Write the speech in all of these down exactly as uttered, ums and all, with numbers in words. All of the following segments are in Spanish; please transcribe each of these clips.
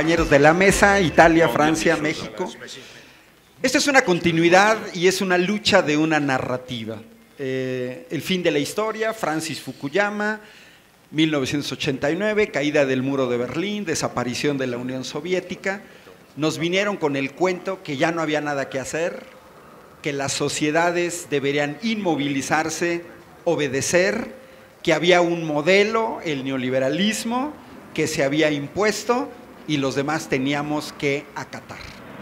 compañeros de la mesa, Italia, Francia, México. Esta es una continuidad y es una lucha de una narrativa. Eh, el fin de la historia, Francis Fukuyama, mil novecientos ochenta y nueve, caída del muro de Berlín, desaparición de la Unión Soviética. Nos vinieron con el cuento que ya no había nada que hacer, que las sociedades deberían inmovilizarse, obedecer, que había un modelo, el neoliberalismo, que se había impuesto y los demás teníamos que acatar.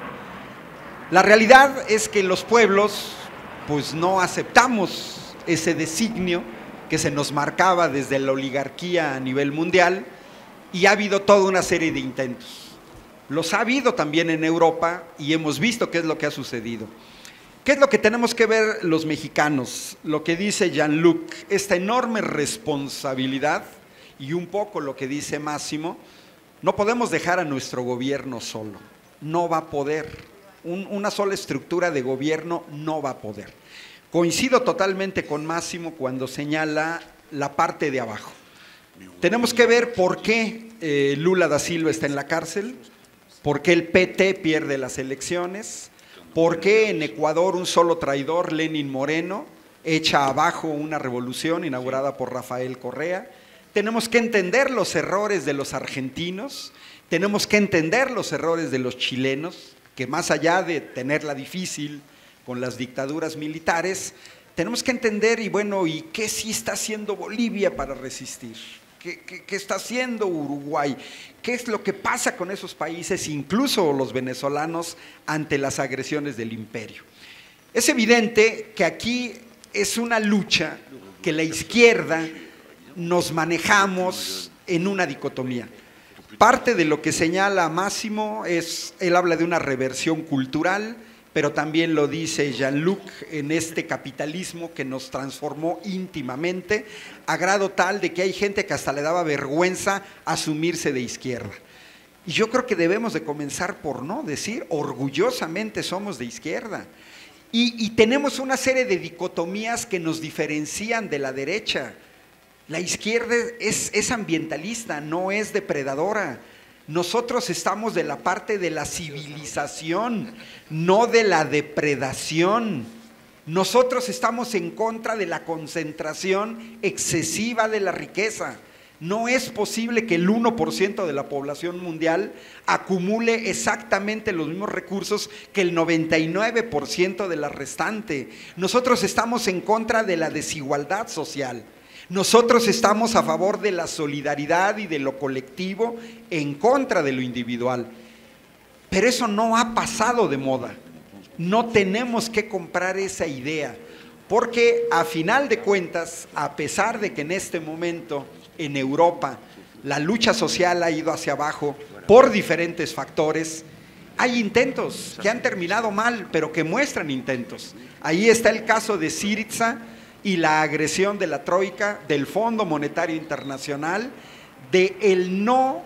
La realidad es que los pueblos pues no aceptamos ese designio que se nos marcaba desde la oligarquía a nivel mundial y ha habido toda una serie de intentos. Los ha habido también en Europa y hemos visto qué es lo que ha sucedido. ¿Qué es lo que tenemos que ver los mexicanos? Lo que dice Jean-Luc, esta enorme responsabilidad y un poco lo que dice Máximo, no podemos dejar a nuestro gobierno solo, no va a poder. Un, una sola estructura de gobierno no va a poder. Coincido totalmente con Máximo cuando señala la parte de abajo. Tenemos que ver por qué eh, Lula da Silva está en la cárcel, por qué el P T pierde las elecciones, por qué en Ecuador un solo traidor, Lenín Moreno, echa abajo una revolución inaugurada por Rafael Correa. Tenemos que entender los errores de los argentinos, tenemos que entender los errores de los chilenos, que más allá de tenerla difícil con las dictaduras militares, tenemos que entender, y bueno, ¿y qué sí está haciendo Bolivia para resistir? ¿Qué, qué, qué está haciendo Uruguay? ¿Qué es lo que pasa con esos países, incluso los venezolanos, ante las agresiones del imperio? Es evidente que aquí es una lucha que la izquierda nos manejamos en una dicotomía. Parte de lo que señala Máximo es, él habla de una reversión cultural, pero también lo dice Jean-Luc en este capitalismo que nos transformó íntimamente, a grado tal de que hay gente que hasta le daba vergüenza asumirse de izquierda. Y yo creo que debemos de comenzar por no decir, orgullosamente somos de izquierda. Y, y tenemos una serie de dicotomías que nos diferencian de la derecha. La izquierda es, es ambientalista, no es depredadora. Nosotros estamos de la parte de la civilización, no de la depredación. Nosotros estamos en contra de la concentración excesiva de la riqueza. No es posible que el uno por ciento de la población mundial acumule exactamente los mismos recursos que el noventa y nueve por ciento de la restante. Nosotros estamos en contra de la desigualdad social. Nosotros estamos a favor de la solidaridad y de lo colectivo en contra de lo individual. Pero eso no ha pasado de moda. No tenemos que comprar esa idea, porque a final de cuentas, a pesar de que en este momento en Europa la lucha social ha ido hacia abajo por diferentes factores, hay intentos que han terminado mal, pero que muestran intentos. Ahí está el caso de Syriza y la agresión de la Troika, del Fondo Monetario Internacional, de el no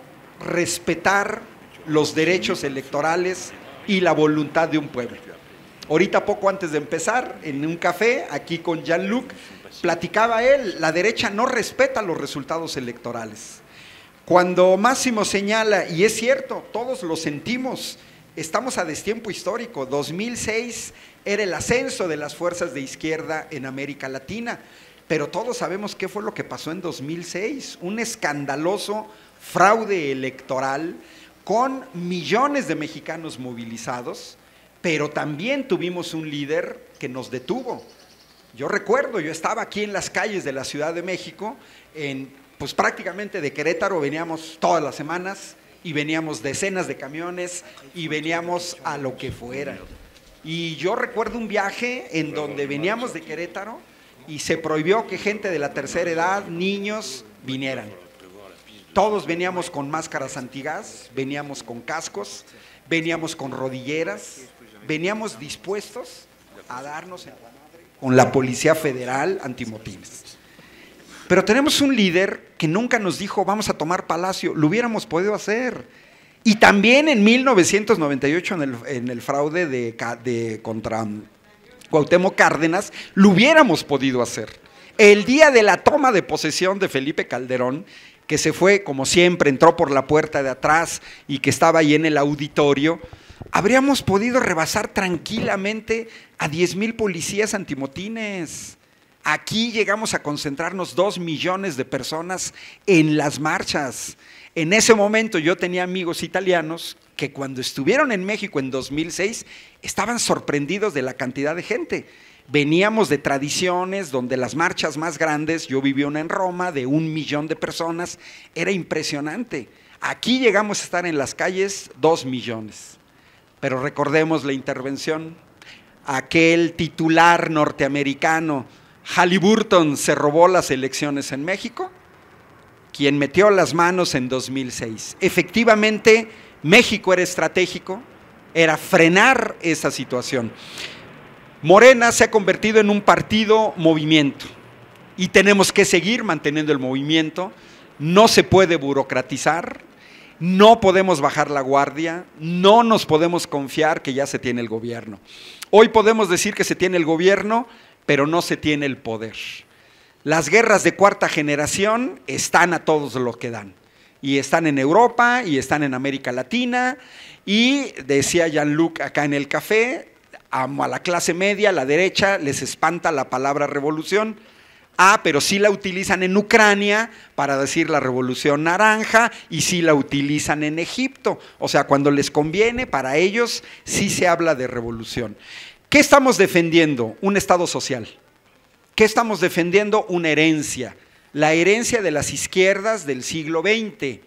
respetar los derechos electorales y la voluntad de un pueblo. Ahorita, poco antes de empezar, en un café, aquí con Jean-Luc, platicaba él, la derecha no respeta los resultados electorales. Cuando Máximo señala, y es cierto, todos lo sentimos, estamos a destiempo histórico, dos mil seis era el ascenso de las fuerzas de izquierda en América Latina, pero todos sabemos qué fue lo que pasó en dos mil seis, un escandaloso fraude electoral con millones de mexicanos movilizados, pero también tuvimos un líder que nos detuvo. Yo recuerdo, yo estaba aquí en las calles de la Ciudad de México, en, pues prácticamente de Querétaro veníamos todas las semanas, y veníamos decenas de camiones y veníamos a lo que fuera. Y yo recuerdo un viaje en donde veníamos de Querétaro y se prohibió que gente de la tercera edad, niños, vinieran. Todos veníamos con máscaras antigas, veníamos con cascos, veníamos con rodilleras, veníamos dispuestos a darnos en la madre con la Policía Federal antimotines. Pero tenemos un líder que nunca nos dijo vamos a tomar Palacio, lo hubiéramos podido hacer. Y también en mil novecientos noventa y ocho en el, en el fraude de, de contra Cuauhtémoc Cárdenas, lo hubiéramos podido hacer. El día de la toma de posesión de Felipe Calderón, que se fue, como siempre, entró por la puerta de atrás y que estaba ahí en el auditorio, habríamos podido rebasar tranquilamente a diez mil policías antimotines. Aquí llegamos a concentrarnos dos millones de personas en las marchas. En ese momento yo tenía amigos italianos que cuando estuvieron en México en dos mil seis estaban sorprendidos de la cantidad de gente. Veníamos de tradiciones donde las marchas más grandes, yo viví una en Roma, de un millón de personas, era impresionante. Aquí llegamos a estar en las calles dos millones. Pero recordemos la intervención. Aquel titular norteamericano, Halliburton, se robó las elecciones en México, quien metió las manos en dos mil seis. Efectivamente, México era estratégico, era frenar esa situación. Morena se ha convertido en un partido movimiento y tenemos que seguir manteniendo el movimiento. No se puede burocratizar, no podemos bajar la guardia, no nos podemos confiar que ya se tiene el gobierno. Hoy podemos decir que se tiene el gobierno, pero no se tiene el poder. Las guerras de cuarta generación están a todos los que dan. Y están en Europa, y están en América Latina, y decía Jean-Luc acá en el café, a la clase media, a la derecha, les espanta la palabra revolución. Ah, pero sí la utilizan en Ucrania para decir la revolución naranja y sí la utilizan en Egipto. O sea, cuando les conviene, para ellos sí se habla de revolución. ¿Qué estamos defendiendo? Un Estado social. ¿Qué estamos defendiendo? Una herencia. La herencia de las izquierdas del siglo veinte,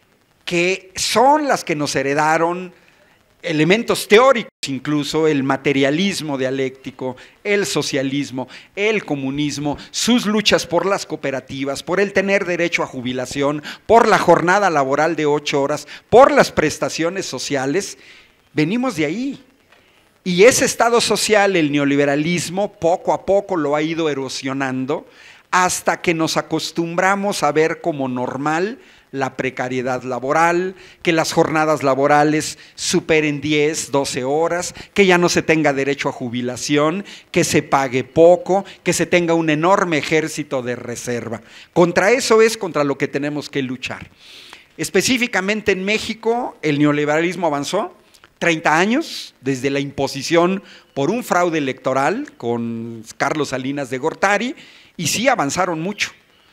que son las que nos heredaron elementos teóricos, incluso el materialismo dialéctico, el socialismo, el comunismo, sus luchas por las cooperativas, por el tener derecho a jubilación, por la jornada laboral de ocho horas, por las prestaciones sociales, venimos de ahí. Y ese Estado social, el neoliberalismo, poco a poco lo ha ido erosionando hasta que nos acostumbramos a ver como normal la precariedad laboral, que las jornadas laborales superen diez, doce horas, que ya no se tenga derecho a jubilación, que se pague poco, que se tenga un enorme ejército de reserva. Contra eso es contra lo que tenemos que luchar. Específicamente en México, el neoliberalismo avanzó treinta años desde la imposición por un fraude electoral con Carlos Salinas de Gortari, y sí avanzaron mucho.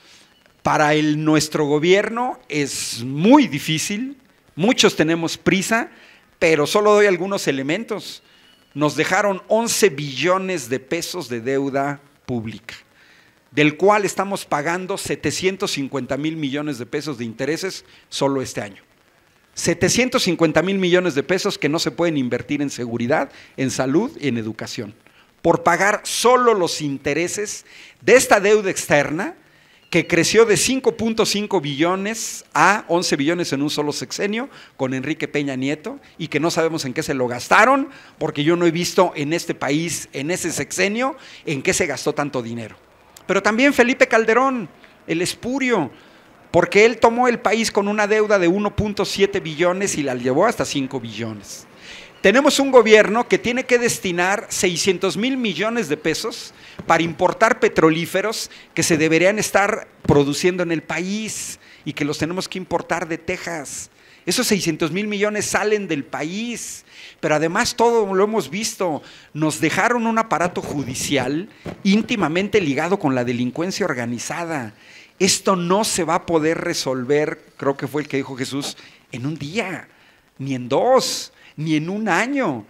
Para el, nuestro gobierno es muy difícil, muchos tenemos prisa, pero solo doy algunos elementos. Nos dejaron once billones de pesos de deuda pública, del cual estamos pagando setecientos cincuenta mil millones de pesos de intereses solo este año. setecientos cincuenta mil millones de pesos que no se pueden invertir en seguridad, en salud y en educación, por pagar solo los intereses de esta deuda externa, que creció de cinco punto cinco billones a once billones en un solo sexenio con Enrique Peña Nieto, y que no sabemos en qué se lo gastaron, porque yo no he visto en este país, en ese sexenio, en qué se gastó tanto dinero. Pero también Felipe Calderón, el espurio, porque él tomó el país con una deuda de uno punto siete billones y la llevó hasta cinco billones. Tenemos un gobierno que tiene que destinar seiscientos mil millones de pesos para importar petrolíferos que se deberían estar produciendo en el país y que los tenemos que importar de Texas. Esos seiscientos mil millones salen del país, pero además todo lo hemos visto, nos dejaron un aparato judicial íntimamente ligado con la delincuencia organizada. Esto no se va a poder resolver, creo que fue el que dijo Jesús, en un día, ni en dos, ni en un año.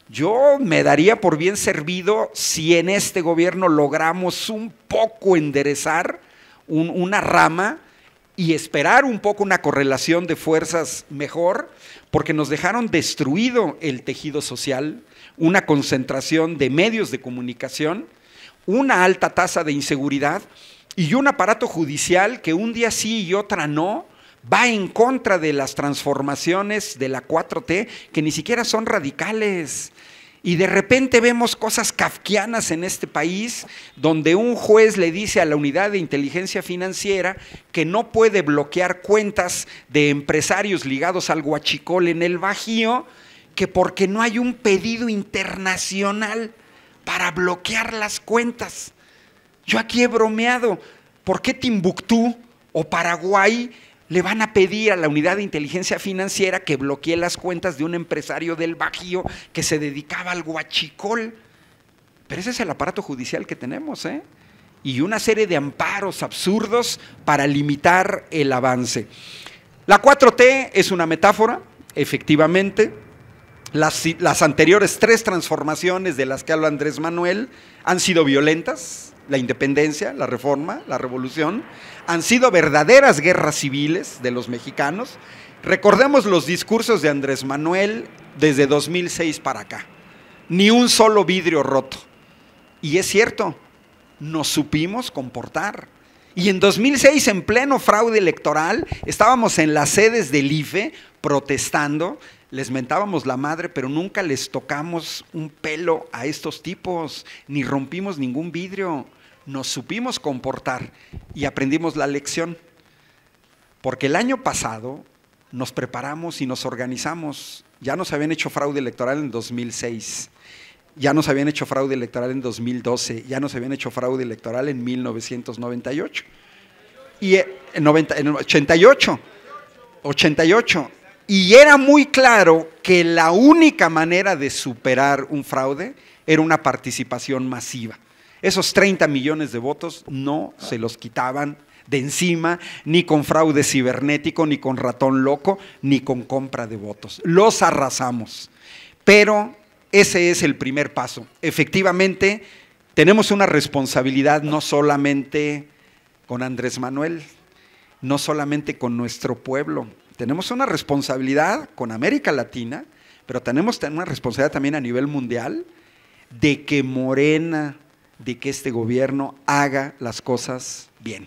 Yo me daría por bien servido si en este gobierno logramos un poco enderezar un, una rama y esperar un poco una correlación de fuerzas mejor, porque nos dejaron destruido el tejido social, una concentración de medios de comunicación, una alta tasa de inseguridad y un aparato judicial que un día sí y otra no, va en contra de las transformaciones de la cuatro T, que ni siquiera son radicales. Y de repente vemos cosas kafkianas en este país, donde un juez le dice a la unidad de inteligencia financiera que no puede bloquear cuentas de empresarios ligados al huachicol en el Bajío, que porque no hay un pedido internacional para bloquear las cuentas. Yo aquí he bromeado, ¿por qué Timbuktu o Paraguay le van a pedir a la unidad de inteligencia financiera que bloquee las cuentas de un empresario del Bajío que se dedicaba al huachicol. Pero ese es el aparato judicial que tenemos, ¿eh? Y una serie de amparos absurdos para limitar el avance. La cuatro T es una metáfora, efectivamente. Las, las anteriores tres transformaciones de las que habla Andrés Manuel han sido violentas. La independencia, la reforma, la revolución, han sido verdaderas guerras civiles de los mexicanos. Recordemos los discursos de Andrés Manuel desde dos mil seis para acá. Ni un solo vidrio roto. Y es cierto, nos supimos comportar. Y en dos mil seis, en pleno fraude electoral, estábamos en las sedes del I F E protestando, les mentábamos la madre, pero nunca les tocamos un pelo a estos tipos, ni rompimos ningún vidrio. Nos supimos comportar y aprendimos la lección. Porque el año pasado nos preparamos y nos organizamos. Ya nos habían hecho fraude electoral en dos mil seis, ya nos habían hecho fraude electoral en dos mil doce, ya nos habían hecho fraude electoral en mil novecientos noventa y ocho. Y en, noventa, en ochenta y ocho, ochenta y ocho. Y era muy claro que la única manera de superar un fraude era una participación masiva. Esos treinta millones de votos no se los quitaban de encima, ni con fraude cibernético, ni con ratón loco, ni con compra de votos. Los arrasamos. Pero ese es el primer paso. Efectivamente, tenemos una responsabilidad no solamente con Andrés Manuel, no solamente con nuestro pueblo. Tenemos una responsabilidad con América Latina, pero tenemos una responsabilidad también a nivel mundial de que Morena, de que este gobierno haga las cosas bien.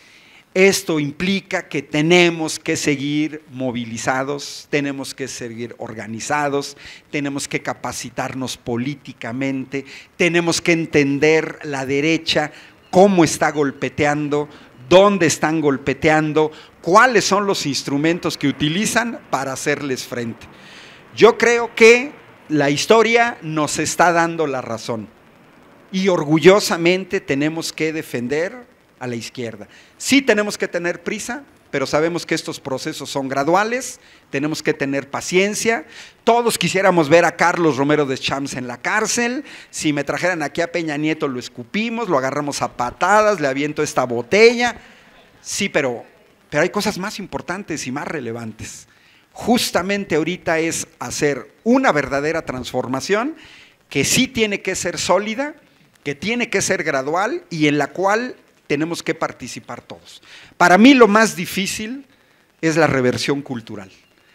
Esto implica que tenemos que seguir movilizados, tenemos que seguir organizados, tenemos que capacitarnos políticamente, tenemos que entender la derecha, cómo está golpeteando, dónde están golpeteando, cuáles son los instrumentos que utilizan para hacerles frente. Yo creo que la historia nos está dando la razón y orgullosamente tenemos que defender a la izquierda. Sí tenemos que tener prisa, pero sabemos que estos procesos son graduales, tenemos que tener paciencia. Todos quisiéramos ver a Carlos Romero Deschamps en la cárcel. Si me trajeran aquí a Peña Nieto lo escupimos, lo agarramos a patadas, le aviento esta botella. Sí, pero, pero hay cosas más importantes y más relevantes. Justamente ahorita es hacer una verdadera transformación que sí tiene que ser sólida, que tiene que ser gradual y en la cual tenemos que participar todos. Para mí lo más difícil es la reversión cultural.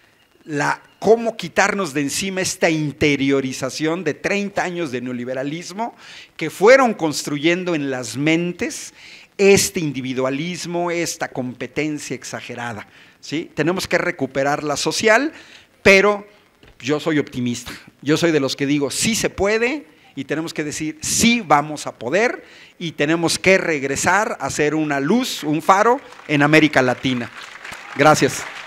La, cómo quitarnos de encima esta interiorización de treinta años de neoliberalismo que fueron construyendo en las mentes este individualismo, esta competencia exagerada, ¿sí? Tenemos que recuperar la social, pero yo soy optimista. Yo soy de los que digo, sí se puede, y tenemos que decir, sí vamos a poder, y tenemos que regresar a ser una luz, un faro en América Latina. Gracias.